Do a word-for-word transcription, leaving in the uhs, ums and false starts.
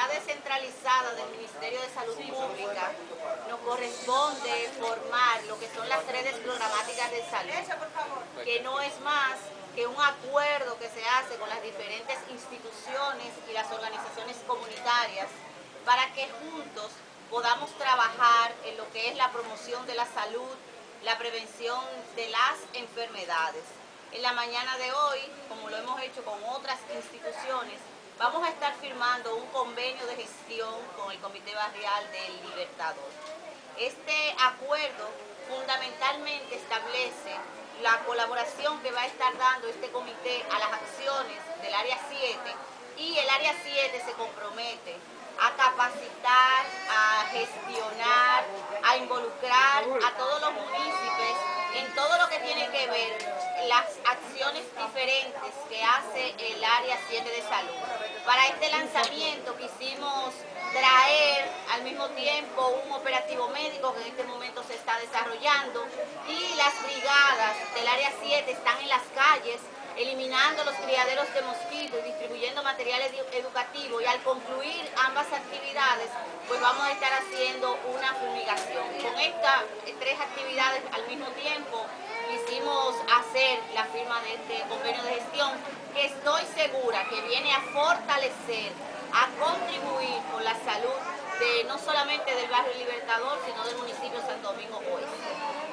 unidad descentralizada del Ministerio de Salud Pública nos corresponde formar lo que son las redes programáticas de salud, que no es más que un acuerdo que se hace con las diferentes instituciones y las organizaciones comunitarias para que juntos podamos trabajar en lo que es la promoción de la salud, la prevención de las enfermedades. En la mañana de hoy, como lo hemos hecho con otras instituciones, vamos a estar firmando un convenio de gestión con el Comité Barrial del Libertador. Este acuerdo fundamentalmente establece la colaboración que va a estar dando este comité a las acciones del Área siete, y el Área siete se compromete a capacitar, a gestionar, a involucrar a todos los municipios en todo lo que tiene que ver las acciones diferentes que hace el Área siete de Salud. Para este lanzamiento quisimos traer al mismo tiempo un operativo médico que en este momento se está desarrollando, y las brigadas del Área siete están en las calles eliminando los criaderos de mosquitos y distribuyendo material educativo, y al concluir ambas actividades pues vamos a estar haciendo una fumigación. Con estas tres actividades al mismo tiempo quisimos hacer la firma de este convenio de gestión, que estoy segura que viene a fortalecer, a contribuir con la salud de no solamente del barrio Libertador, sino del municipio Santo Domingo Oeste.